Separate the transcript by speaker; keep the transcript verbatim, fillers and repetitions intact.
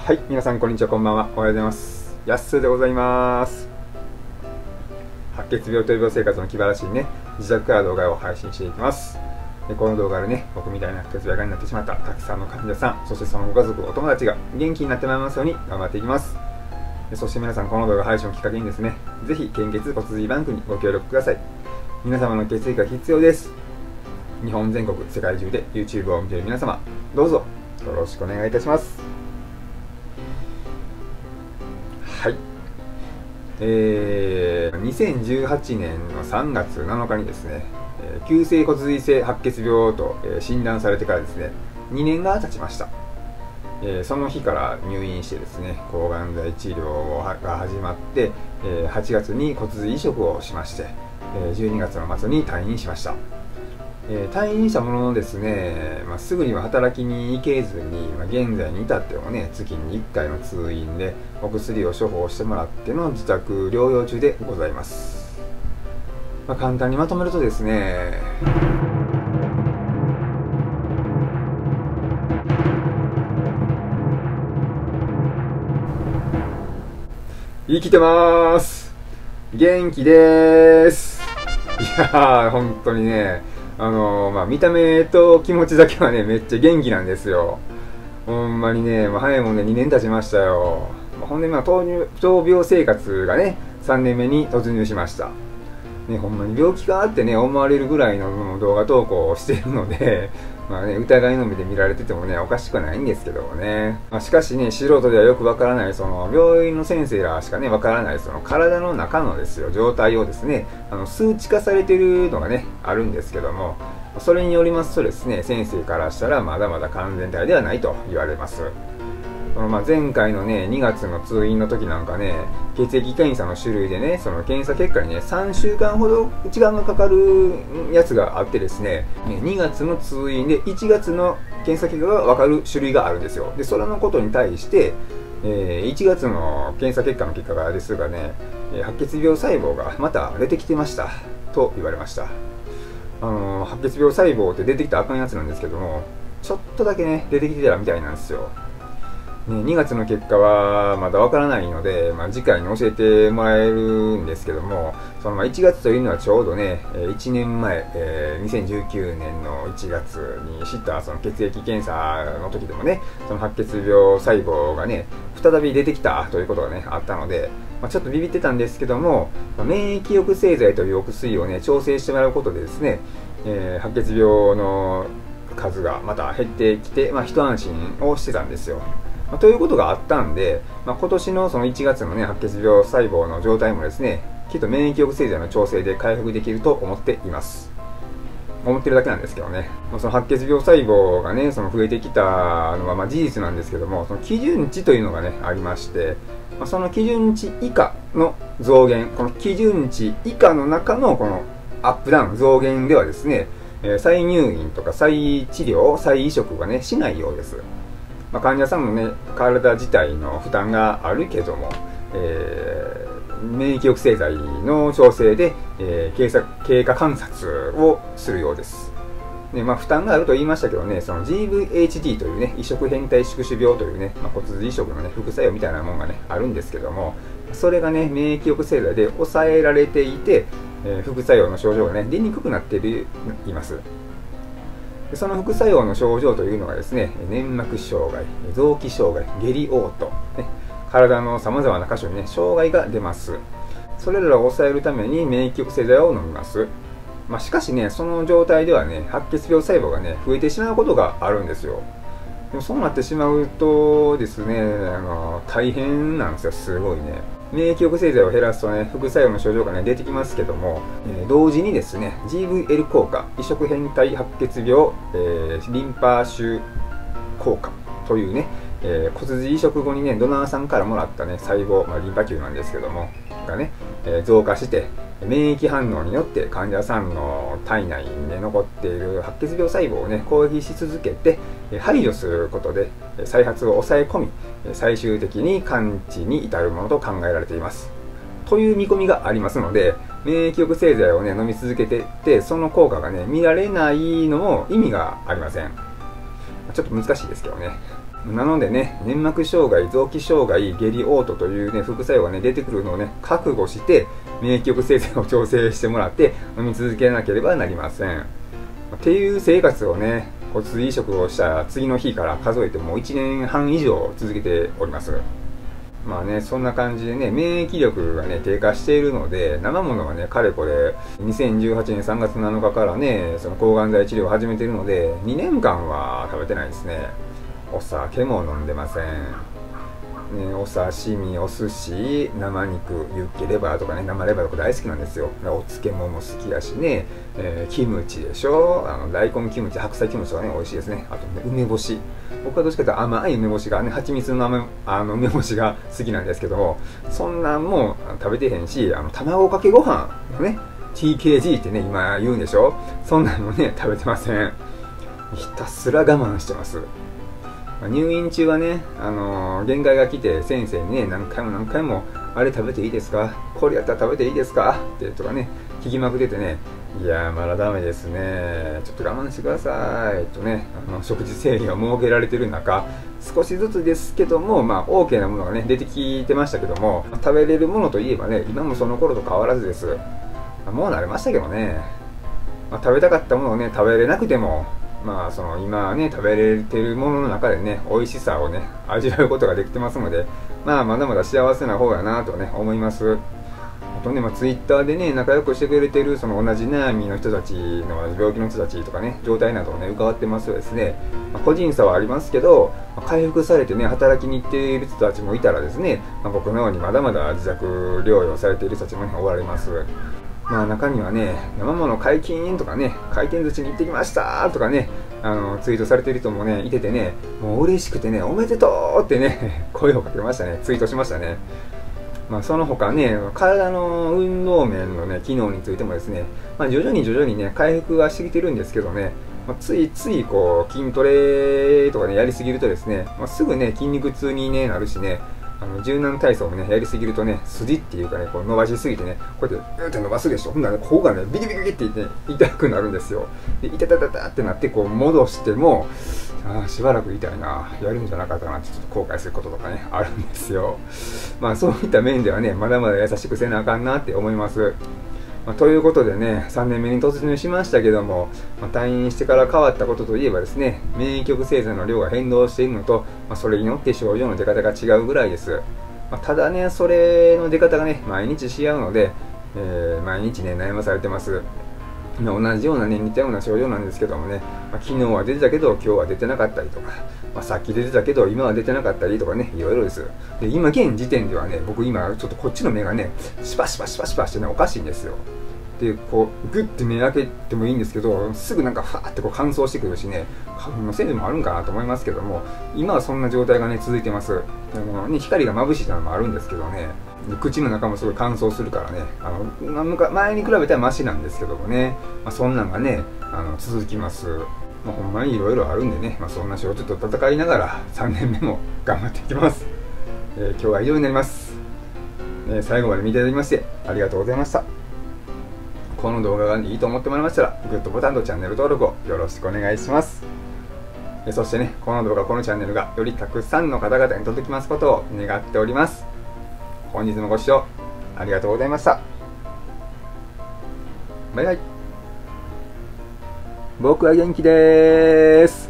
Speaker 1: はい、皆さんこんにちは、こんばんは。おはようございます。やっすーでございます。白血病という病生活の気晴らしいね、自宅から動画を配信していきます。でこの動画でね、僕みたいな白血病がになってしまったたくさんの患者さん、そしてそのご家族、お友達が元気になってまいりますように頑張っていきます。でそして皆さん、この動画配信をきっかけにですね、ぜひ献血骨髄バンクにご協力ください。皆様の血液が必要です。日本全国、世界中で YouTube を見ている皆様、どうぞよろしくお願いいたします。はい、えー、にせんじゅうはちねんのさんがつなのかにですね、えー、急性骨髄性白血病と、えー、診断されてからですね、にねんが経ちました。えー、その日から入院してですね、抗がん剤治療が始まって、えー、はちがつに骨髄移植をしまして、えー、じゅうにがつの末に退院しました。えー、退院したもののですね、まあ、すぐには働きに行けずに、まあ、現在に至ってもね、月にいっかいの通院でお薬を処方してもらっての自宅療養中でございます。まあ、簡単にまとめるとですね、生きてまーす。元気でーす。いやー、本当にね、あのー、まあ、見た目と気持ちだけはね、めっちゃ元気なんですよ。ほんまにね、まあ、早いもんね、にねん経ちましたよ。まあ、ほんで、まあ、闘病、闘病生活がね、さんねんめに突入しました。ね、ほんまに病気があってね、思われるぐらいの動画投稿をしているので、まあね、疑いの目で見られててもね、おかしくはないんですけどもね。まあ、しかしね、素人ではよくわからない、その、病院の先生らしかね、わからない、その、体の中のですよ、状態をですね、あの、数値化されているのがね、あるんですけども、それによりますとですね、先生からしたら、まだまだ完全体ではないと言われます。そのまあ前回のね、にがつの通院の時なんかね、血液検査の種類でね、その検査結果にね、さんしゅうかんほど時間がかかるやつがあってですね、にがつの通院でいちがつの検査結果が分かる種類があるんですよ。で、それのことに対して、えー、いちがつの検査結果の結果がですがね、白血病細胞がまた出てきてましたと言われました。あのー、白血病細胞って出てきたらあかんやつなんですけども、ちょっとだけね、出てきてたみたいなんですよ。にがつの結果はまだわからないので、まあ、次回に教えてもらえるんですけども、そのまあいちがつというのはちょうどね、いちねんまえ、えー、にせんじゅうきゅうねんのいちがつに知ったその血液検査の時でもね、その白血病細胞がね、再び出てきたということがね、あったので、まあ、ちょっとビビってたんですけども、免疫抑制剤というお薬をね、調整してもらうことでですね、えー、白血病の数がまた減ってきて、まあ、一安心をしてたんですよ。まあ、ということがあったんで、まあ、今年のそのいちがつのね、白血病細胞の状態もですね、きっと免疫抑制剤の調整で回復できると思っています。思ってるだけなんですけどね。まあ、その白血病細胞がね、その増えてきたのはまあ事実なんですけども、その基準値というのがね、ありまして、まあ、その基準値以下の増減、この基準値以下の中のこのアップダウン、増減ではですね、再入院とか再治療、再移植がね、しないようです。まあ、患者さんのね、体自体の負担があるけども、えー、免疫抑制剤の調整で、えー、経過経過観察をするようです。ね、まあ、負担があると言いましたけどね、その ジーブイエイチディー というね、移植変態宿主病というね、まあ、骨髄移植のね、副作用みたいなものがね、あるんですけども、それがね、免疫抑制剤で抑えられていて、えー、副作用の症状がね、出にくくなっています。その副作用の症状というのがですね、粘膜障害、臓器障害、下痢嘔吐、ね、体のさまざまな箇所にね、障害が出ます。それらを抑えるために免疫抑制剤を飲みます。まあ、しかしね、その状態ではね、白血病細胞がね、増えてしまうことがあるんですよ。でもそうなってしまうとですね、あの大変なんですよ、すごいね。免疫抑制剤を減らすとね、副作用の症状がね、出てきますけども、えー、同時にですね、ジーブイエル 効果、移植変態白血病、えー、リンパ腫効果というね、えー、骨髄移植後にね、ドナーさんからもらったね、細胞、まあ、リンパ球なんですけども、がね、えー、増加して、免疫反応によって患者さんの体内に、ね、残っている白血病細胞をね、攻撃し続けて、排除することで再発を抑え込み、最終的に完治に至るものと考えられています。という見込みがありますので、免疫抑制剤をね、飲み続けていって、その効果がね、見られないのも意味がありません。ちょっと難しいですけどね。 なのでね、粘膜障害、臓器障害、下痢嘔吐というね、副作用がね、出てくるのをね、覚悟して、免疫力生成を調整してもらって、飲み続けなければなりません。っていう生活をね、骨髄移植をした次の日から数えてもういちねんはん以上続けております。まあね、そんな感じでね、免疫力がね、低下しているので、生ものはね、かれこれ、にせんじゅうはちねんさんがつなのかからね、その抗がん剤治療を始めているので、にねんかんは食べてないですね。お酒も飲んでません。ね、お刺身、お寿司、生肉、ユッケレバーとかね、生レバーとか大好きなんですよ。お漬物も好きだしね、えー、キムチでしょ、あの大根キムチ、白菜キムチとかね、美味しいですね。あとね、梅干し。僕はどっちかというと甘い梅干しがね、蜂蜜の甘あの梅干しが好きなんですけども、そんなんも食べてへんし、あの卵かけご飯のね、ティーケージー ってね、今言うんでしょ、そんなんもね、食べてません。ひたすら我慢してます。入院中はね、あのー、限界が来て先生にね、何回も何回も、あれ食べていいですか、これやったら食べていいですかってとかね、聞きまくっててね、いやー、まだダメですね、ちょっと我慢してくださいとね、あの食事制限を設けられてる中、少しずつですけども、まあ、OK なものがね、出てきてましたけども、食べれるものといえばね、今もその頃と変わらずです。もう慣れましたけどね、まあ、食べたかったものをね、食べれなくても、まあその今ね食べれてるものの中でね美味しさをね味わうことができてますので、まあまだまだ幸せな方やなとね思います。あとね、まあ、ツイッターでね仲良くしてくれてるその同じ悩みの人たちの病気の人たちとかね状態などをね伺ってますとですね、まあ、個人差はありますけど、まあ、回復されてね働きに行っている人たちもいたらですね、まあ、僕のようにまだまだ自宅療養されている人たちも、ね、おられます。まあ中にはね、生もの解禁とかね、回転寿司に行ってきましたとかね、あのツイートされてる人もね、いててね、もう嬉しくてね、おめでとうってね、声をかけましたね、ツイートしましたね。まあその他ね、体の運動面のね、機能についてもですね、まあ徐々に徐々にね、回復はしてきてるんですけどね、まあ、ついついこう、筋トレとかね、やりすぎるとですね、まあ、すぐね、筋肉痛に、ね、なるしね、あの柔軟体操もね、やりすぎるとね、筋っていうかね、こう伸ばしすぎてね、こうやって、うーって伸ばすでしょ。ほんならね、ここがね、ビキビキビキって言って、ね、痛くなるんですよ。で、痛たたたってなって、こう戻しても、ああ、しばらく痛いな、やるんじゃなかったなって、ちょっと後悔することとかね、あるんですよ。まあ、そういった面ではね、まだまだ優しくせなあかんなって思います。まあ、ということでね、さんねんめに突入しましたけども、まあ、退院してから変わったことといえばですね、免疫力生成の量が変動しているのと、まあ、それによって症状の出方が違うぐらいです。まあ、ただね、それの出方がね、毎日し合うので、えー、毎日ね、悩まされてます。同じようなね、似たような症状なんですけどもね、まあ、昨日は出てたけど今日は出てなかったりとか、まあ、さっき出てたけど今は出てなかったりとかね、いろいろです。で、今現時点ではね、僕今ちょっとこっちの目がね、シパシパシパシパしてね、おかしいんですよ。で、こう、グッて目開けてもいいんですけど、すぐなんかファーってこう乾燥してくるしね、花粉のせいでもあるんかなと思いますけども、今はそんな状態がね、続いてます。あのね、光が眩しいのもあるんですけどね、口の中もすごい乾燥するからね、あの前に比べたらマシなんですけどもね、まあ、そんなんがね、あの続きます。まあ、ほんまにいろいろあるんでね、まあ、そんな症状と戦いながらさんねんめも頑張っていきます。えー、今日は以上になります。えー、最後まで見ていただきましてありがとうございました。この動画がいいと思ってもらいましたら、グッドボタンとチャンネル登録をよろしくお願いします。えー、そしてね、この動画、このチャンネルがよりたくさんの方々に届きますことを願っております。本日もご視聴ありがとうございました。バイバイ。僕は元気でーす。